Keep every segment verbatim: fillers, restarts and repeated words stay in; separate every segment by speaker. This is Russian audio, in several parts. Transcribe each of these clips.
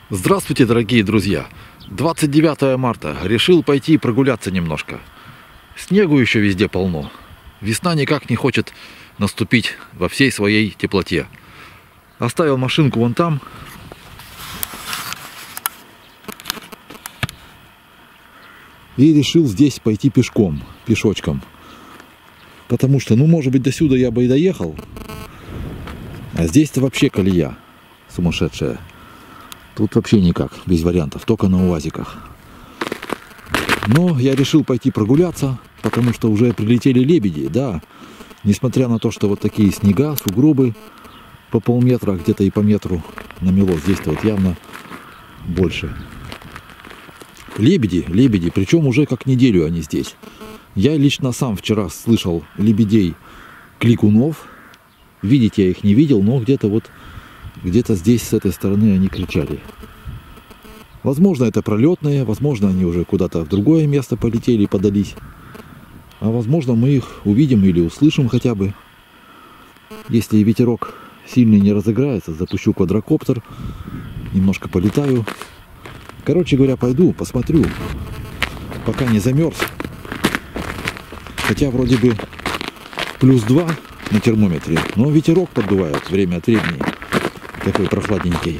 Speaker 1: Здравствуйте, дорогие друзья! двадцать девятое марта. Решил пойти прогуляться немножко. Снегу еще везде полно. Весна никак не хочет наступить во всей своей теплоте. Оставил машинку вон там. И решил здесь пойти пешком, пешочком. Потому что, ну, может быть, до сюда я бы и доехал. А здесь-то вообще колея сумасшедшая. Тут вообще никак, без вариантов, только на УАЗиках. Но я решил пойти прогуляться, потому что уже прилетели лебеди, да. Несмотря на то, что вот такие снега, сугробы по полметра, где-то и по метру намело. Здесь-то вот явно больше. Лебеди, лебеди, причем уже как неделю они здесь. Я лично сам вчера слышал лебедей-кликунов. Видеть я их не видел, но где-то вот где-то здесь, с этой стороны, они кричали. Возможно, это пролетные, возможно, они уже куда-то в другое место полетели и подались. А возможно, мы их увидим или услышим хотя бы. Если ветерок сильный не разыграется, запущу квадрокоптер, немножко полетаю. Короче говоря, пойду, посмотрю, пока не замерз. Хотя вроде бы плюс два на термометре, но ветерок поддувает время от времени. Такой прохладненький.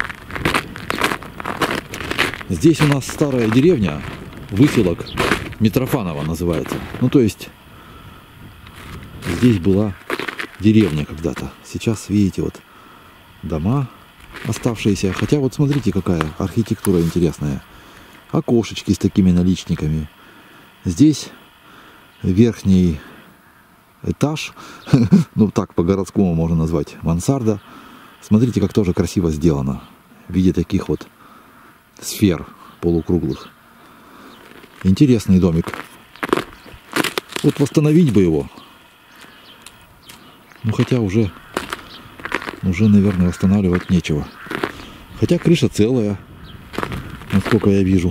Speaker 1: Здесь у нас старая деревня, выселок Митрофаново называется. Ну, то есть, здесь была деревня когда-то. Сейчас, видите, вот дома оставшиеся. Хотя вот смотрите, какая архитектура интересная. Окошечки с такими наличниками. Здесь верхний этаж, ну так по-городскому можно назвать, мансарда. Смотрите, как тоже красиво сделано в виде таких вот сфер полукруглых. Интересный домик. Вот восстановить бы его. Ну хотя уже, уже, наверное, восстанавливать нечего. Хотя крыша целая, насколько я вижу.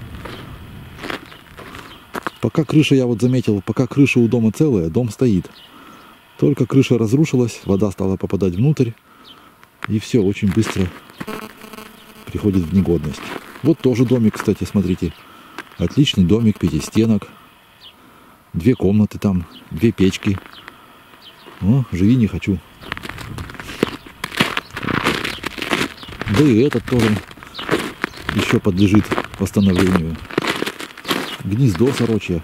Speaker 1: Пока крыша, я вот заметил, пока крыша у дома целая, дом стоит. Только крыша разрушилась, вода стала попадать внутрь. И все очень быстро приходит в негодность. Вот тоже домик, кстати, смотрите. Отличный домик, пятистенок. Две комнаты там, две печки. О, живи не хочу. Да и этот тоже еще подлежит восстановлению. Гнездо сорочье.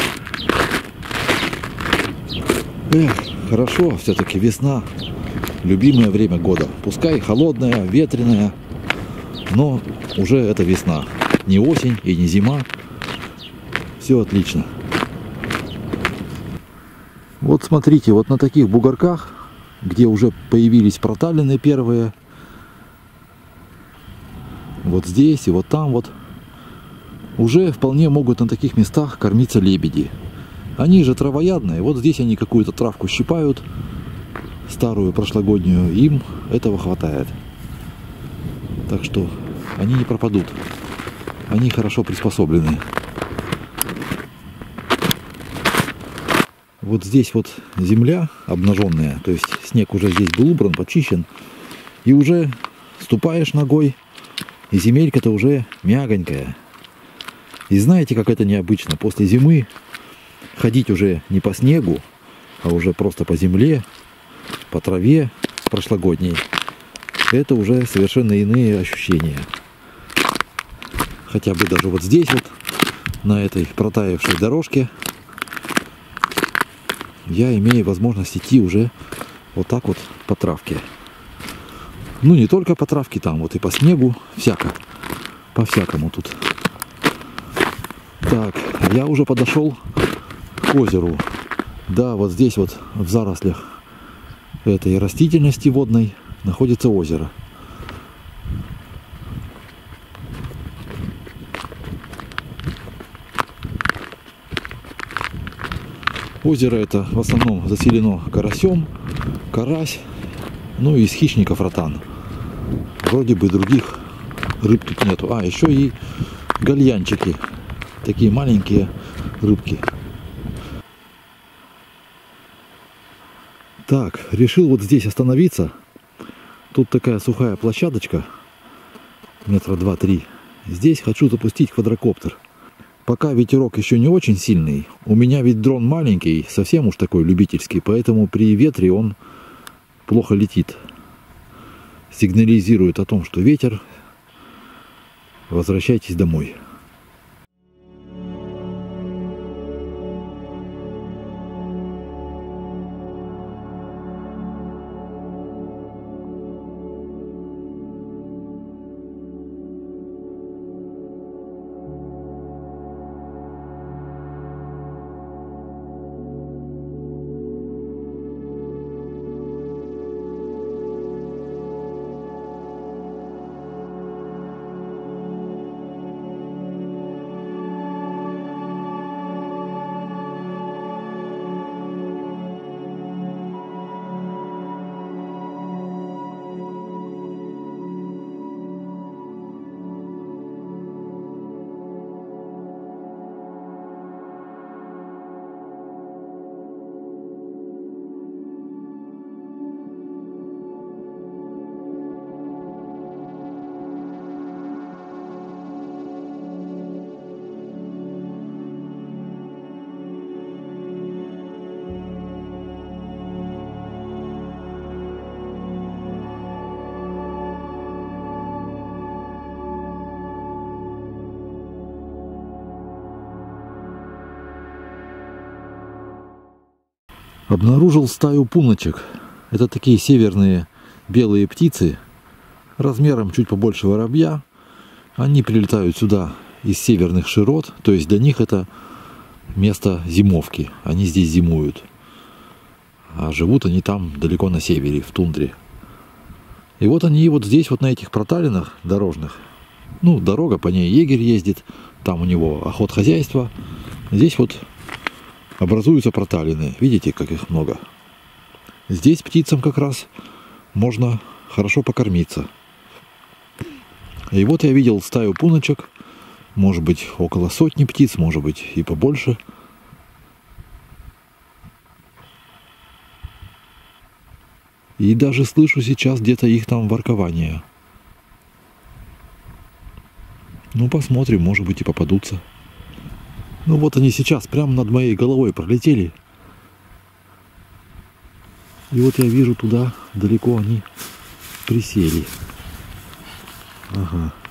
Speaker 1: Эх, хорошо, все-таки весна. Любимое время года. Пускай холодная, ветреная, но уже это весна. Не осень и не зима. Все отлично. Вот смотрите, вот на таких бугорках, где уже появились проталины первые, вот здесь и вот там вот, уже вполне могут на таких местах кормиться лебеди. Они же травоядные. Вот здесь они какую-то травку щипают, старую, прошлогоднюю, им этого хватает. Так что они не пропадут. Они хорошо приспособлены. Вот здесь вот земля обнаженная, то есть снег уже здесь был убран, почищен. И уже ступаешь ногой, и земелька-то уже мягонькая. И знаете, как это необычно? После зимы ходить уже не по снегу, а уже просто по земле, по траве прошлогодней, это уже совершенно иные ощущения. Хотя бы даже вот здесь вот, на этой протаявшей дорожке, я имею возможность идти уже вот так вот по травке. Ну, не только по травке, там вот и по снегу, всяко, по-всякому тут. Так, я уже подошел к озеру. Да, вот здесь вот в зарослях этой растительности водной находится озеро. Озеро это в основном заселено карасем, карась, ну и из хищников ротан. Вроде бы других рыб тут нету. А, еще и гальянчики. Такие маленькие рыбки. Так, решил вот здесь остановиться. Тут такая сухая площадочка. метра два-три. Здесь хочу запустить квадрокоптер. Пока ветерок еще не очень сильный. У меня ведь дрон маленький, совсем уж такой любительский, поэтому при ветре он плохо летит. Сигнализирует о том, что ветер. Возвращайтесь домой. Обнаружил стаю пуночек. Это такие северные белые птицы, размером чуть побольше воробья. Они прилетают сюда из северных широт, то есть для них это место зимовки. Они здесь зимуют. А живут они там далеко на севере, в тундре. И вот они вот здесь, вот на этих проталинах дорожных. Ну, дорога, по ней егерь ездит. Там у него охотхозяйство. Здесь вот образуются проталины. Видите, как их много? Здесь птицам как раз можно хорошо покормиться. И вот я видел стаю пуночек. Может быть, около сотни птиц, может быть, и побольше. И даже слышу сейчас где-то их там воркование. Ну, посмотрим, может быть, и попадутся. Ну вот они сейчас прямо над моей головой пролетели. И вот я вижу туда, далеко они присели. Ага.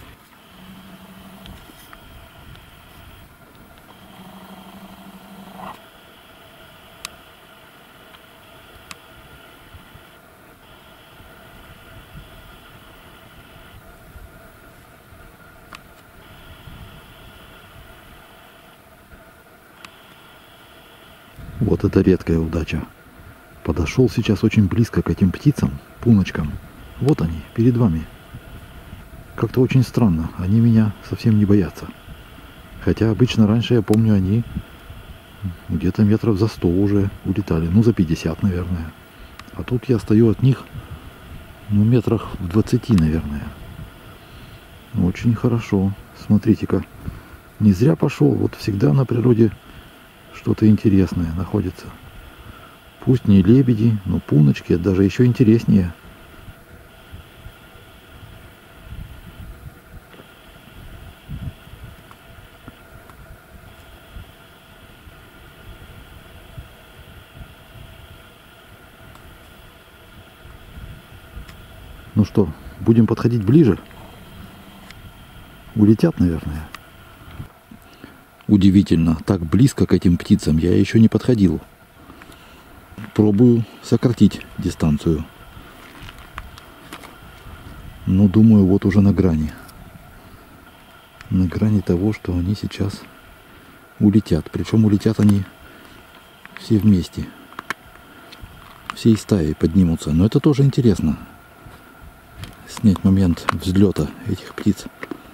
Speaker 1: Вот это редкая удача. Подошел сейчас очень близко к этим птицам, пуночкам. Вот они, перед вами. Как-то очень странно, они меня совсем не боятся. Хотя обычно раньше, я помню, они где-то метров за сто уже улетали. Ну, за пятьдесят, наверное. А тут я стою от них, ну, метрах в двадцати, наверное. Очень хорошо. Смотрите-ка. Не зря пошел. Вот всегда на природе что-то интересное находится. Пусть не лебеди, но пуночки, даже еще интереснее. Ну что, будем подходить ближе? Улетят, наверное. Удивительно, так близко к этим птицам я еще не подходил. Пробую сократить дистанцию. Но думаю, вот уже на грани. На грани того, что они сейчас улетят. Причем улетят они все вместе. Всей стаей поднимутся. Но это тоже интересно. Снять момент взлета этих птиц.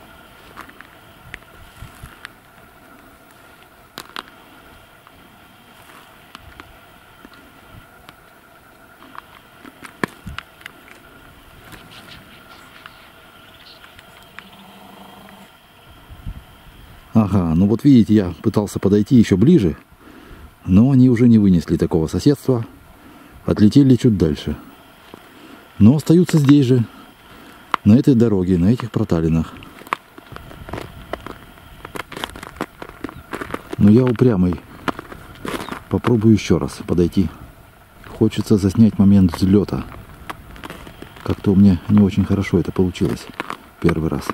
Speaker 1: Ага, ну вот видите, я пытался подойти еще ближе, но они уже не вынесли такого соседства, отлетели чуть дальше. Но остаются здесь же, на этой дороге, на этих проталинах. Но я упрямый. Попробую еще раз подойти. Хочется заснять момент взлета. Как-то у меня не очень хорошо это получилось первый раз.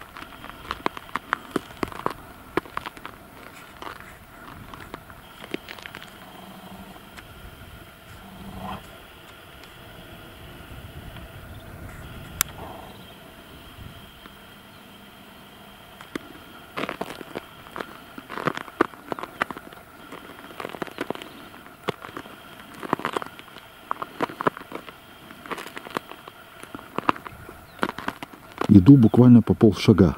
Speaker 1: Иду буквально по полшага.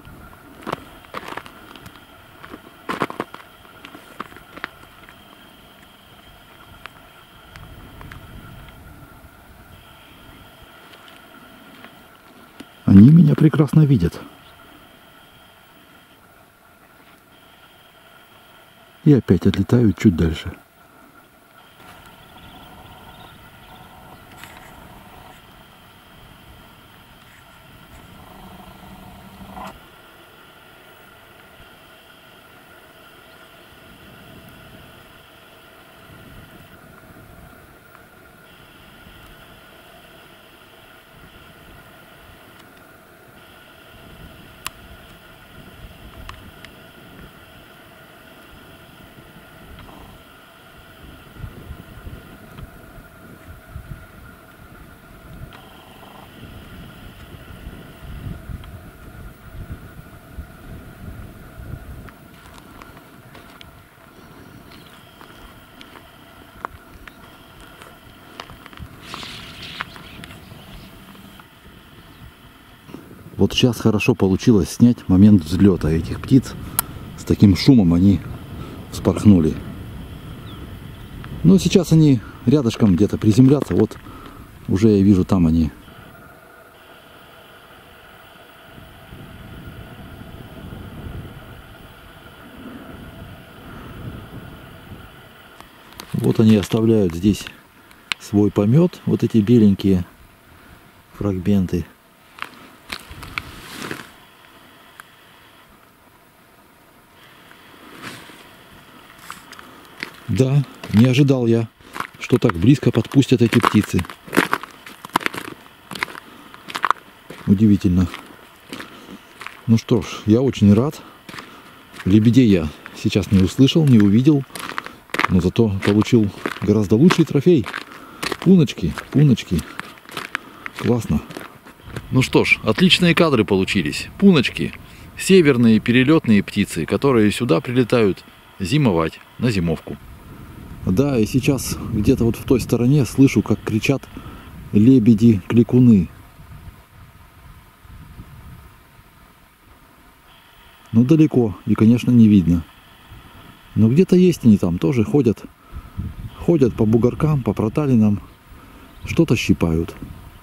Speaker 1: Они меня прекрасно видят. И опять отлетают чуть дальше. Вот сейчас хорошо получилось снять момент взлета этих птиц. С таким шумом они вспорхнули. Но сейчас они рядышком где-то приземлятся. Вот уже я вижу, там они. Вот они оставляют здесь свой помет. Вот эти беленькие фрагменты. Да, не ожидал я, что так близко подпустят эти птицы. Удивительно. Ну что ж, я очень рад. Лебедей я сейчас не услышал, не увидел, но зато получил гораздо лучший трофей. Пуночки, пуночки. Классно. Ну что ж, отличные кадры получились. Пуночки. Северные перелетные птицы, которые сюда прилетают зимовать, на зимовку. Да, и сейчас где-то вот в той стороне слышу, как кричат лебеди-кликуны. Но далеко, и, конечно, не видно. Но где-то есть они там, тоже ходят. Ходят по бугоркам, по проталинам. Что-то щипают.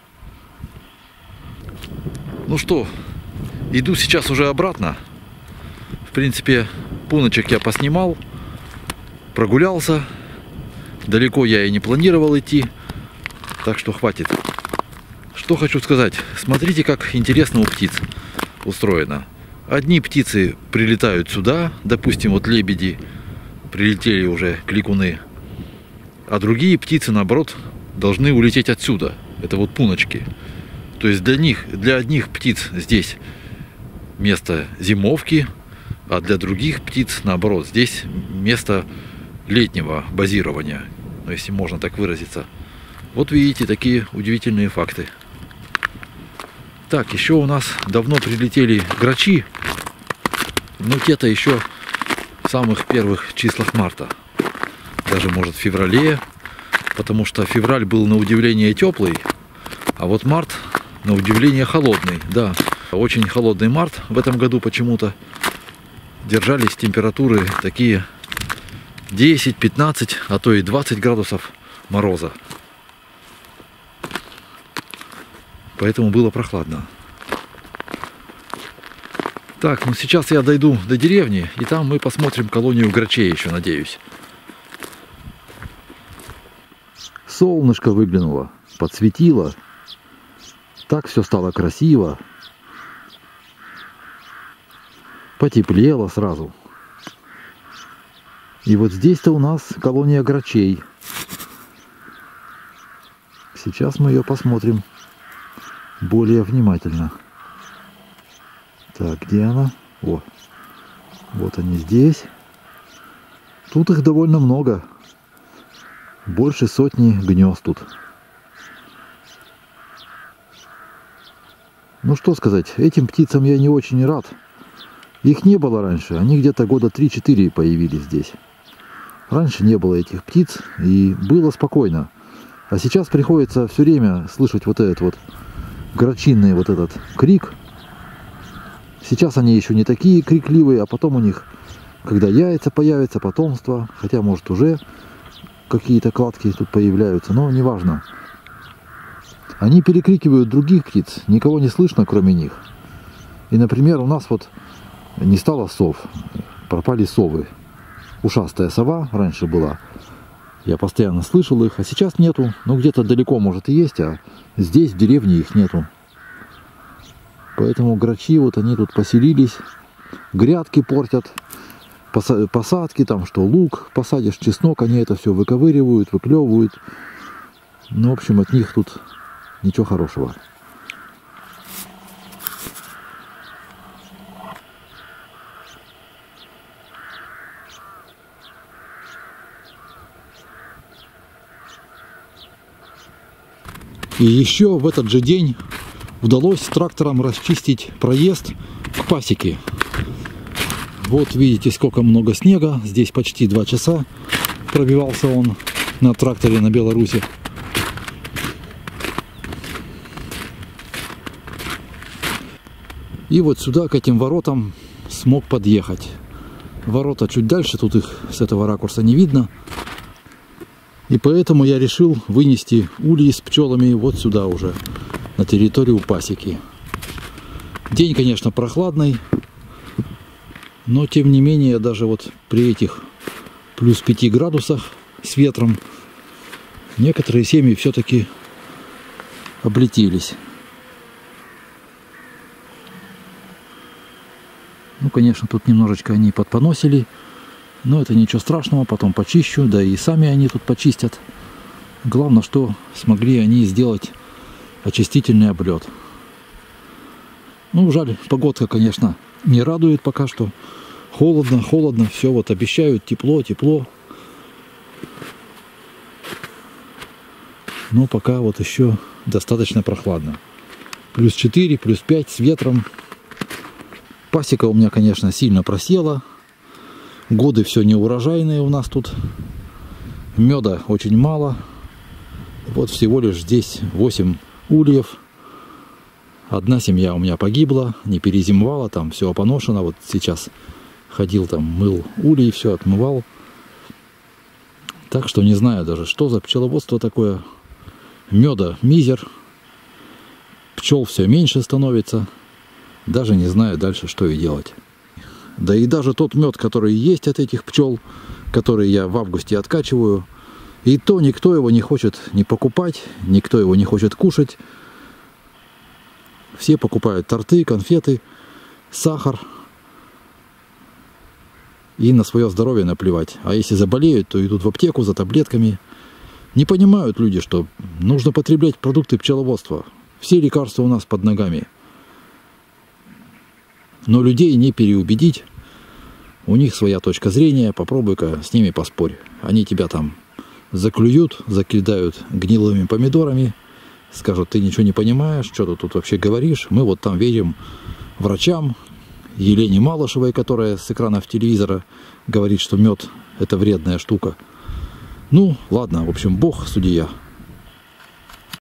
Speaker 1: Ну что, иду сейчас уже обратно. В принципе, пуночек я поснимал. Прогулялся. Далеко я и не планировал идти. Так что хватит. Что хочу сказать. Смотрите, как интересно у птиц устроено. Одни птицы прилетают сюда. Допустим, вот лебеди прилетели уже, кликуны. А другие птицы, наоборот, должны улететь отсюда. Это вот пуночки. То есть для них, для одних птиц здесь место зимовки. А для других птиц, наоборот, здесь место летнего базирования, ну, если можно так выразиться. Вот видите, такие удивительные факты. Так, еще у нас давно прилетели грачи, но те-то еще в самых первых числах марта. Даже, может, в феврале, потому что февраль был на удивление теплый, а вот март на удивление холодный. Да, очень холодный март в этом году почему-то. Держались температуры такие десять, пятнадцать, а то и двадцать градусов мороза. Поэтому было прохладно. Так, ну сейчас я дойду до деревни, и там мы посмотрим колонию грачей еще, надеюсь. Солнышко выглянуло, подсветило. Так все стало красиво. потеплело сразу. И вот здесь-то у нас колония грачей. Сейчас мы ее посмотрим более внимательно. Так, где она? О, вот они здесь. Тут их довольно много. Больше сотни гнезд тут. Ну что сказать, этим птицам я не очень рад. Их не было раньше. Они где-то года три-четыре появились здесь. Раньше не было этих птиц, и было спокойно. А сейчас приходится все время слышать вот этот вот грачиный вот этот крик. Сейчас они еще не такие крикливые, а потом у них, когда яйца появятся, потомство, хотя может уже какие-то кладки тут появляются, но неважно. Они перекрикивают других птиц, никого не слышно, кроме них. И, например, у нас вот не стало сов, пропали совы. Ушастая сова раньше была. Я постоянно слышал их, а сейчас нету. Ну, где-то далеко, может, и есть, а здесь, в деревне, их нету. Поэтому грачи, вот они тут поселились. Грядки портят. Посадки, там, что лук посадишь, чеснок, они это все выковыривают, выклевывают. Ну, в общем, от них тут ничего хорошего. И еще в этот же день удалось трактором расчистить проезд к пасеке. Вот видите, сколько много снега. Здесь почти два часа пробивался он на тракторе на Беларуси. И вот сюда, к этим воротам, смог подъехать. Ворота чуть дальше, тут их с этого ракурса не видно. И поэтому я решил вынести ульи с пчелами вот сюда уже, на территорию пасеки. День, конечно, прохладный, но тем не менее, даже вот при этих плюс пяти градусах с ветром, некоторые семьи все-таки облетелись. Ну, конечно, тут немножечко они подпоносили. Но это ничего страшного, потом почищу, да и сами они тут почистят. Главное, что смогли они сделать очистительный облет. Ну, жаль, погодка, конечно, не радует пока что. Холодно, холодно, все вот обещают тепло, тепло. Но пока вот еще достаточно прохладно. Плюс четыре, плюс пять с ветром. Пасека у меня, конечно, сильно просела. Годы все неурожайные у нас тут. Меда очень мало. Вот всего лишь здесь восемь ульев. Одна семья у меня погибла, не перезимовала, там все поношено. Вот сейчас ходил там, мыл ульи, все отмывал. Так что не знаю даже, что за пчеловодство такое. Меда мизер. Пчел все меньше становится. Даже не знаю дальше, что и делать. Да и даже тот мед, который есть от этих пчел, который я в августе откачиваю, и то никто его не хочет ни покупать, никто его не хочет кушать. Все покупают торты, конфеты, сахар. И на свое здоровье наплевать. А если заболеют, то идут в аптеку за таблетками. Не понимают люди, что нужно потреблять продукты пчеловодства. Все лекарства у нас под ногами. Но людей не переубедить. У них своя точка зрения. Попробуй-ка с ними поспорь. Они тебя там заклюют, закидают гнилыми помидорами. Скажут, ты ничего не понимаешь, что ты тут вообще говоришь. Мы вот там верим врачам. Елене Малышевой, которая с экранов телевизора говорит, что мед – это вредная штука. Ну, ладно, в общем, Бог судья.